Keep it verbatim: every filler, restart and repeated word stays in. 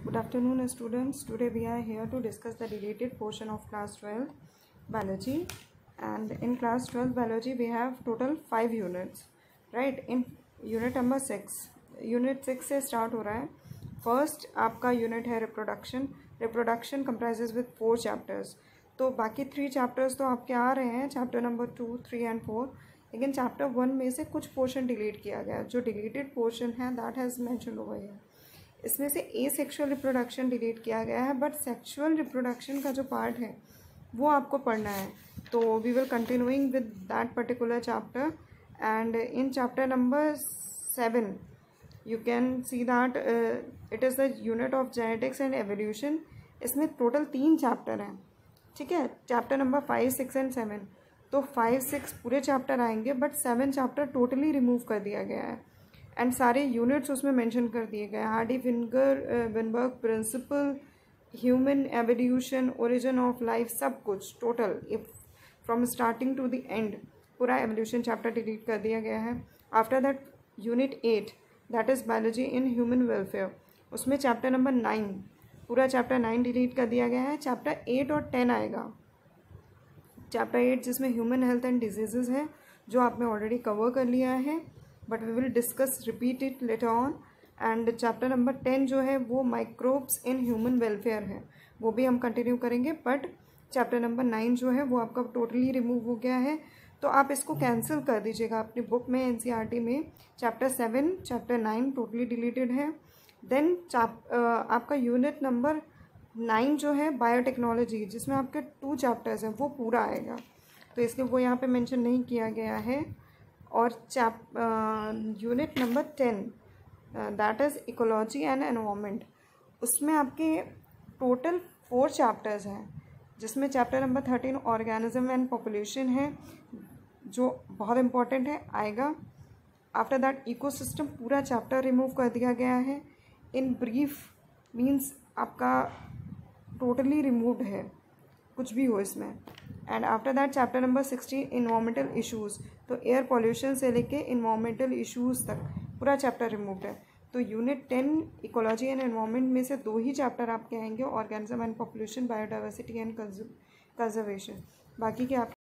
Good afternoon, students. Today we are here to discuss the related portion of class twelve biology. And in class twelve biology we have total five units, right? In unit number six, unit six से start हो रहा है. First आपका unit है reproduction. Reproduction comprises with four chapters. तो बाकी three chapters तो आपके आ रहे हैं, chapter number two, three and four. लेकिन chapter one में से कुछ portion delete किया गया. जो deleted portion है that has mentioned over here. इसमें से ए सेक्शुअल रिप्रोडक्शन डिलीट किया गया है, बट सेक्शुअल रिप्रोडक्शन का जो पार्ट है वो आपको पढ़ना है. तो we will continuing with that particular chapter. And in chapter number seven you can see that it is the unit of genetics and evolution. इसमें टोटल तीन चैप्टर हैं, ठीक है. Chapter number five six and seven. तो five six पूरे chapter आएंगे, but seven chapter totally remove कर दिया गया है. एंड सारे यूनिट्स उसमें मेंशन कर दिए गए हैं. हार्डी फिंगर Weinberg principle, human evolution, origin of life, सब कुछ total if from starting to the end पूरा एवोल्यूशन चैप्टर डिलीट कर दिया गया है. After that unit eight that is biology in human welfare. उसमें चैप्टर नंबर नाइन, पूरा चैप्टर नाइन डिलीट कर दिया गया है. चैप्टर एट और टेन आएगा. चैप्टर एट जिसमें ह्यूमन हेल्थ एंड डिजीज़ है, जो आपने ऑलरेडी कवर कर लिया है, but we will discuss repeat it later on. And chapter number ten जो है वो माइक्रोब्स इन ह्यूमन वेलफेयर है, वो भी हम कंटिन्यू करेंगे. बट चैप्टर नंबर नाइन जो है वो आपका टोटली रिमूव हो गया है. तो आप इसको कैंसिल कर दीजिएगा अपनी बुक में. एनसीईआरटी में chapter seven, chapter nine totally deleted है. देन चैप आपका यूनिट नंबर नाइन जो है बायोटेक्नोलॉजी, जिसमें आपके टू चैप्टर्स हैं, वो पूरा आएगा. तो इसलिए वो यहाँ पे मेंशन नहीं किया गया है. और chap unit number ten that is ecology and environment. उसमें आपके टोटल फोर चैप्टर्स हैं, जिसमें chapter number thirteen organism and population है, जो बहुत इम्पॉर्टेंट है, आएगा. आफ्टर दैट इकोसिस्टम पूरा चैप्टर रिमूव कर दिया गया है. इन ब्रीफ मीन्स आपका टोटली रिमूव्ड है, कुछ भी हो इसमें. And after that chapter number sixteen environmental issues. तो एयर पॉल्यूशन से लेके इन्वायरमेंटल इश्यूज़ तक पूरा चैप्टर रिमूव्ड है. तो unit ten ecology and environment में से दो ही चैप्टर आपके आएंगे, organism and population, biodiversity and conservation. बाकी के आप